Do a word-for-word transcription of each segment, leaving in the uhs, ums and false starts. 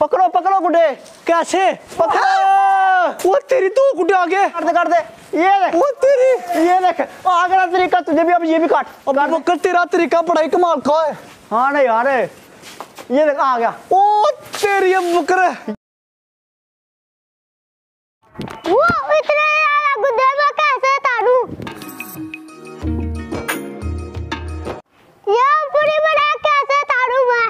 पकड़ो पकड़ो गुड्डे। कैसे पकड़ो? वो तेरी तो गुड्डे आगे काट दे काट दे। ये देख वो तेरी, ये देख आगे ना तरीका तुझे भी, अब ये भी काट। अब बकर तेरा तरीका बड़ा ही कमाल का है। हाँ ना यार, ये देख आ गया। ओ तेरी बकर वो इतने यार गुड्डे में कैसे तारू? ये पूरी बड़ा कैसे तारू मैं?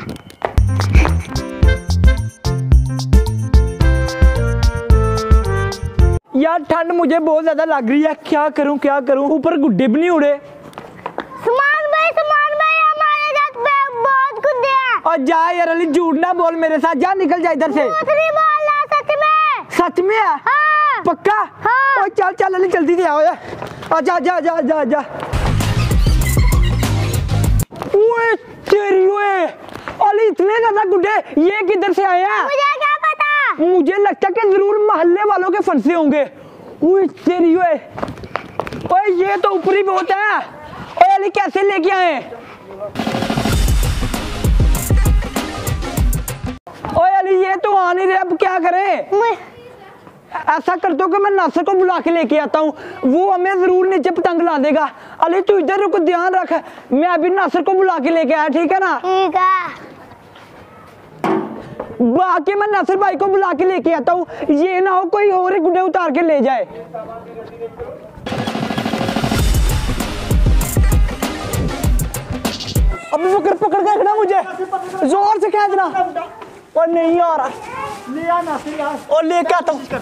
यार ठंड मुझे बहुत ज्यादा लग रही है, क्या करूं क्या करूं, ऊपर गुड्डे भी नहीं उड़े। सुमान भाई सुमान भाई हमारे साथ बहुत गुड्डे हैं। और जा यार अली, झूठ ना बोल मेरे साथ, जा निकल जा इधर से। झूठ नहीं बोलना, सच में। सच में है? हाँ। पक्का? हाँ। ओ चल चल अली जल्दी से आओ यार, आजा जा जा जा जा। ओए तेरी ओए अली, इतने ज्यादा गुड्डे ये किधर से आए हैं? मुझे क्या पता, मुझे लगता है कि जरूर मोहल्ले वालों के फंसे होंगे। ओए तेरी ओए ओए ये तो ऊपरी बहुत है। ओए अली कैसे लेके आए? ओए अली ये तो आ नहीं रहे, अब क्या करें? ऐसा कर दो कि मैं नासिर को बुला के लेके आता हूँ, वो हमें जरूर नीचे पतंग ला देगा। अली तू इधर रुक, ध्यान रख, मैं अभी नासिर को बुला के लेके आया, ठीक है ना? ठीक है। बाकी मैं नासिर भाई को बुला के लेके आता हूँ, ये ना हो कोई और गुड्डे उतार के ले जाए। अभी बकर पकड़ के रखना मुझे, जोर से खींचना। और नहीं आ रहा, ले आ नासिर यार, और लेके आता हूँ।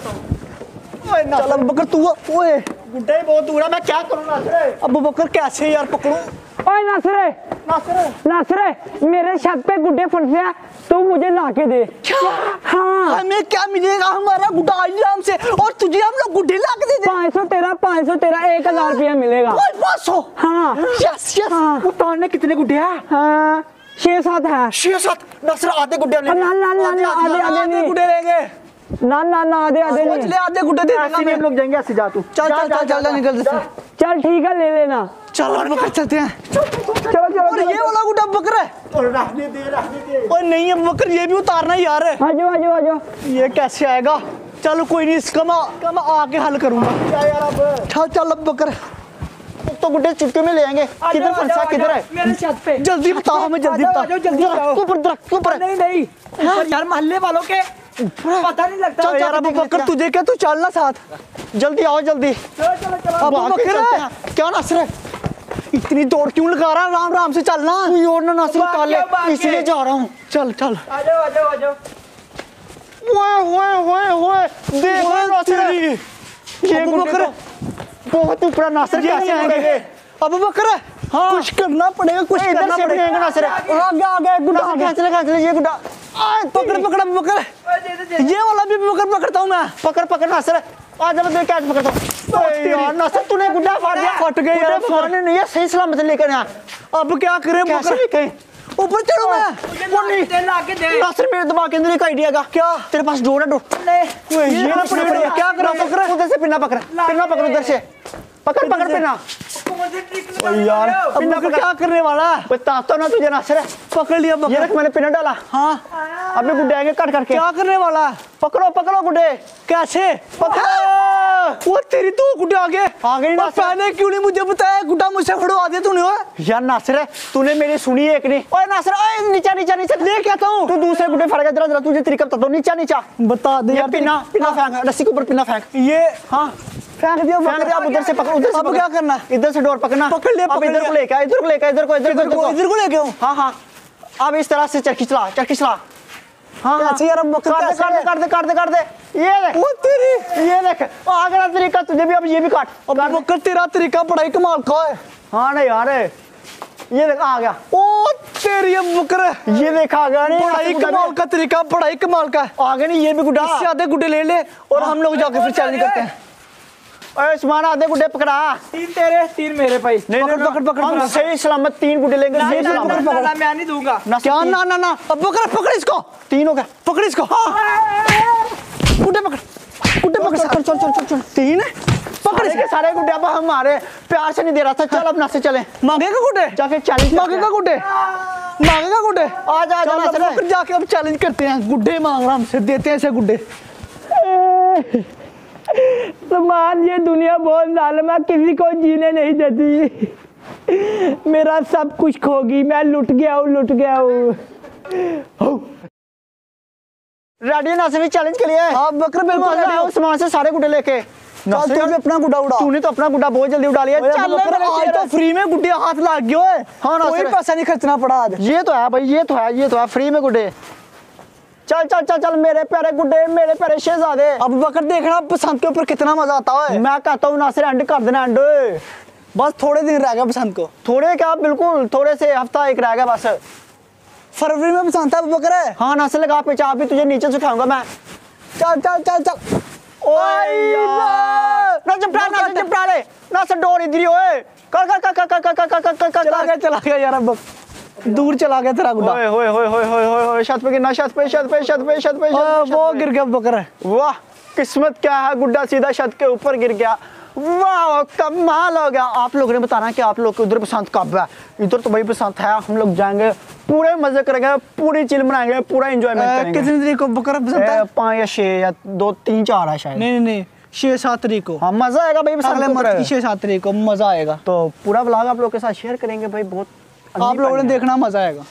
चल अब बकर तू, ओए गुड्डा ही बहुत दूर है, मैं क्या करूँ नासिर? अब बकर कैसे यार पकड़ूं? ओए नासिर नासिर नासिर मेरे छत पे गुड्डे फंसे हैं, तू मुझे ला के दे। क्या? हाँ हमें क्या मिलेगा, हमारा गुड्डा आराम से, और तुझे हम लोग गुड्डे ला के दे दे। पाँच सौ तेरह पाँच सौ तेरह एक हजार रुपया मिलेगा। पाँच सौ? हाँ यस यस। उतारने कितने गुड्डे हैं? हाँ छह सात है। छह सात? नासिर आधे गुड्डे ले। ना ना ना ना आधे आधे गुड्डे लेंगे। ना ना ना आधे आधे नहीं, ले आधे गुड्डे दे देंगे हम लोग, जाएंगे ऐसे। जा तू चल चल चल चल निकल। चल ठीक है ले लेना। चल और बकर चलते हैं। चलो चलो। ये वाला गुड्डा बकर है? और रहने दे रहने दे। ओए नहीं है बकर, ये भी उतारना यार। आ जाओ आ जाओ आ जाओ। ये कैसे आएगा? चलो कोई नहीं, इसका मैं मैं आके हल करूंगा। क्या यार अब चल चल अब बकर, तो गुड्डे चुटकी में ले आएंगे। किधर फंसा किधर है? मेरे छत पे। जल्दी बताओ हमें, जल्दी बताओ जल्दी। ऊपर दरख्त ऊपर। नहीं नहीं यार, मोहल्ले वालों के पता नहीं लगता। चल यार अबू बकर, तुझे क्या, तू चलना साथ, जल्दी आओ जल्दी। चलो चलो चलो अबू बकर। क्या नासिर है, इतनी दौड़ क्यों लगा रहा है? आराम आराम से चलना। कोई और ना नासिर उतार ले, इसलिए जा रहा हूँ। चल चल आ जाओ आ जाओ आ जाओ। ओए ओए ओए ओए देखो नासिर, ये अबू बकर बहुत ऊपर। नासिर कैसे आएंगे? अबू बकर हाँ कुछ करना पड़ेगा, कुछ करना पड़ेगा। नासिर आगे आगे गुड्डा खींच ले खींच ले, ये गुड्डा पकड़ पकड़ अबू बकर। ये वाला भी पकड़ पकड़ता हूँ मैं। पकड़ पकड़ नासिर, आज मैं देख कैच पकड़ता हूँ। यार नासिर तूने गुड्डा फाड़ दिया। फट गए यार, फाड़ने नहीं है, सही सलामत लेकर आया। अब क्या करें बकर? ऊपर चढ़ो मैं। वो नहीं नासिर, मेरे दिमाग के अंदर एक आइडिया का। क्या? तेरे पास डोर है? डोर ये ना पड़ेगा। क्या करो बकर? उधर से पिन्ना पकड़, पिन्ना पकड़ उधर से, पकड़ पकड़ पिन्ना। यार पिन्ना पकड़, क्या करने वाला? बताता ना तुझे नासिर, पकड़ लिया बकर। ये रख मैंने पिन्ना डाला। हाँ अबे गुड्डे आएंगे कट करके। क्या करने वाला? पकड़ो पकड़ो गुड्डे। कैसे पकड़ो? वो तेरी तो गुड्डे आगे आगे नहीं। पहले क्यों नहीं मुझे बताया? गुड्डा मुझसे फड़वा दिया तूने। यार नासिर तूने मेरी सुनी एक नहीं। ओए नासिर ओए नीचा नीचा नीचा ले क्या कहता तू दूसरे गुड्डे फड़ गया। जरा जरा तुझे तरीका बता दो। नीचा नीचा बता दे यार। पिन्ना पिन्ना फेंक, रस्सी के ऊपर पिन्ना फेंक। ये हाँ फेंक दिया फेंक दिया। अब उधर से पकड़, उधर से अब क्या करना? इधर से डोर पकड़ना। पकड़ लिया। अब इधर को लेके आ, इधर को लेके आ, इधर को इधर को इधर को लेके आओ। हाँ हाँ अब इस तरह से चरखी चला, चरखी चला। हाँ कैसे यार? अब काट दे काट दे काट दे काट दे। ये देख वो तेरी, ये देख आगे का तरीका तुझे भी। अब ये भी काट। अब बकर तेरा तरीका बड़ा ही कमाल का है। हाँ ना यार, ये देख आ गया। ओ तेरी बकर, ये देख आ गया। बड़ा ही कमाल का तरीका, बड़ा ही कमाल का। आगे नहीं, ये भी गुड्डा। इससे आधे गुड्डे ले ले और हम लोग जाके फिर चैलेंज करते हैं। ओए उस्मान आधे गुड्डे पकड़ा। तीन तेरे तीन मेरे भाई। नहीं पकड़ पकड़ पकड़, हम सही सलामत तीन गुड्डे लेंगे। सही सलामत पकड़, मैं नहीं दूंगा। क्या ना ना ना, अब पकड़ पकड़ इसको। तीन हो गया, पकड़ इसको। गुड्डे पकड़, गुड्डे पकड़। चल चल चल चल। तीन पकड़ इसके सारे गुड्डे। अब हमारे प्यार से नहीं दे रहा था। चल अब नासिर चले। मांगेगा गुड्डे? जाके चैलेंज मांगेगा गुड्डे। मांगेगा गुड्डे? आ जा जा चल फिर जाके अब चैलेंज करते हैं, गुड्डे मांग रहा हमसे, देते हैं इसे गुड्डे। सलमान ये दुनिया बहुत जालिम है, किसी को जीने नहीं देती। मेरा सब कुछ खोगी, मैं लुट गया हूँ लुट गया हूँ। रेडी नासिर चैलेंज के लिए? आप बकर बिल्कुल रेडी हो? सामान से सारे गुड्डे लेके चल तू भी अपना गुड्डा उड़ा। तूने तो अपना गुड्डा बहुत जल्दी उड़ा लिया। चल आज तो फ्री में गुड्डे हाथ लग गए है। हाँ ना, कोई पैसा नहीं खर्चना पड़ा आज। ये तो है भाई, ये तो है, ये तो है फ्री में गुड्डे। चल चल चल चल मेरे प्यारे गुड्डे, मेरे प्यारे शहजादे। अब बकर देखना बसंत के ऊपर कितना मजा आता है। मैं कहता हूँ नासिर एंड कर देना एंड। बस थोड़े दिन रह गए बसंत को। थोड़े क्या, बिल्कुल थोड़े से, हफ्ता एक रह गया बस। फरवरी में बसंत है बकर है। हाँ नासिर लगा पे चाप भी तुझे नीचे सुखाऊंगा मैं। चल चल चल चल। ओए यार ना चिपटा ना चिपटा ले ना से डोर इधर ही ओए। कर कर कर कर कर कर कर कर कर चला गया चला गया यार, अब दूर चला गया तेरा गुड्डा। ओए ओए ओए ओए ओए ओए छत पे गिरना, छत पे छत पे छत पे छत पे वो गिर गया बकर है। वाह किस्मत क्या है, गुड्डा सीधा छत के ऊपर गिर गया। वाह कमाल हो गया। आप लोगों ने बताना कि आप लोग को उधर पसंद कब है। इधर तो भाई पसंद है, हम लोग जाएंगे, पूरे मजे करेंगे, पूरी चिल मनाएंगे, पूरा एंजॉयमेंट करेंगे। कितनी तारीख को बकर पसंद है? पाँच या छह या दो तीन चार है शायद। नहीं नहीं छह सात तारीख को। हाँ मजा आएगा भाई, अगले मंथ की छह सात तारीख को मजा आएगा। तो पूरा व्लॉग आप लोग के साथ शेयर करेंगे भाई, बहुत आप लोगों ने देखना, मजा आएगा।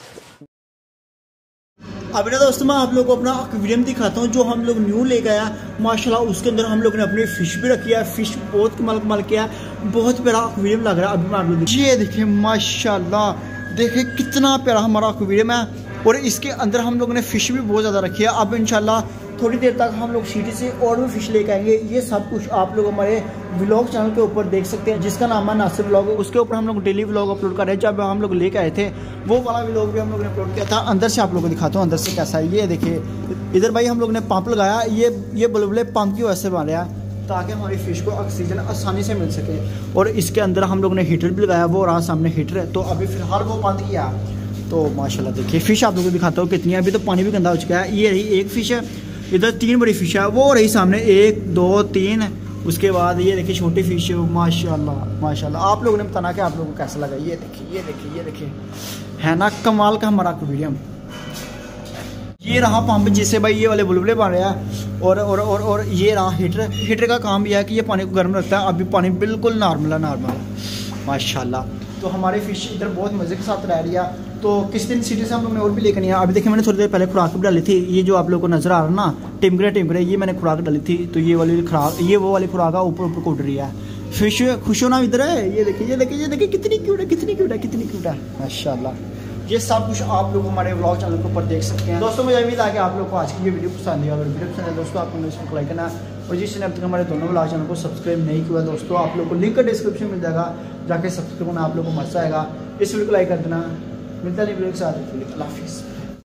अभी ना दोस्तों मैं आप लोग को अपना एक्वेरियम दिखाता हूँ जो हम लोग न्यू ले गया माशाल्लाह। उसके अंदर हम लोग ने अपनी फिश भी रखी है, फिश बहुत कमाल कमाल किया है, बहुत प्यारा एक्वेरियम लग रहा है। अभी मैं आप लोग ये देखिए माशाल्लाह, देखिए कितना प्यारा हमारा एक्वेरियम है। और इसके अंदर हम लोगों ने फिश भी बहुत ज़्यादा रखी है। अब इंशाल्लाह थोड़ी देर तक हम लोग सिटी से और भी फिश लेके आएंगे। ये सब कुछ आप लोग हमारे व्लॉग चैनल के ऊपर देख सकते हैं, जिसका नाम है नासिर व्लॉग। उसके ऊपर हम लोग डेली व्लॉग अपलोड कर रहे हैं। जब हम लोग लेके आए थे वो वाला व्लॉग भी हम लोग ने अपलोड किया था। अंदर से आप लोगों को दिखाता हूँ अंदर से कैसा है। ये देखिए इधर भाई हम लोग ने पंप लगाया, ये ये बुलबुले पंप की वजह से बन रहा है ताकि हमारी फिश को ऑक्सीजन आसानी से मिल सके। और इसके अंदर हम लोग ने हीटर भी लगाया, वो रहा सामने हीटर है। तो अभी फिलहाल वो बंद किया। तो माशाल्लाह देखिए फिश आप लोगों को दिखाता हूँ कितनी है। अभी तो पानी भी गंदा हो चुका है। ये रही एक फिश है, इधर तीन बड़ी फिश है, वो रही सामने एक दो तीन। उसके बाद ये देखिए छोटी फिश है। माशाल्लाह माशाल्लाह आप लोगों ने बताना कि आप लोगों को कैसा लगा। ये देखिए ये देखिए ये देखिए, है ना कमाल का हमारा एक्वेरियम। ये रहा पंप जिससे भाई ये वाले बुलबुले बन रहे हैं। और और और और ये रहा हीटर। हीटर का काम यह है कि ये पानी को गर्म रखता है। अभी पानी बिल्कुल नॉर्मल है, नॉर्मल माशाल्लाह। तो हमारे फिश इधर बहुत मज़े के साथ रह रही है। तो किस दिन सिटी से हम लोग ने और भी लेकर नहीं आया। अभी देखिए मैंने थोड़ी देर पहले खुराक भी डाली थी। ये जो आप लोगों को नजर आ रहा है ना टिमकरे टिमकरे, ये मैंने खुराक डाली थी। तो ये वाली खुराक, ये वो वाली खुराक है ऊपर ऊपर कूट रही है। फिश खुश होना इधर है। ये देखिए ये देखिए ये देखिए कितनी क्यूट है, कितनी क्यूट है, कितनी क्यूट है माशाल्लाह। ये सब कुछ आप लोग हमारे व्लॉग चैनल के ऊपर देख सकते हैं। दोस्तों मुझे उम्मीद है कि आप लोग को आज की ये वीडियो पसंद आई। अगर वीडियो पसंद है दोस्तों आपको इसको लाइक करना, और जिसने अब तक हमारे दोनों व्लॉग चैनल को सब्सक्राइब नहीं किया दोस्तों, आप लोग को लिंक डिस्क्रिप्शन मिल जाएगा, जाके सब्सक्राइब करना आप लोग को मजा आएगा। इस वीडियो को लाइक कर देना। मिलता नहीं वीडियो के साथ, अल्लाह हाफिज़।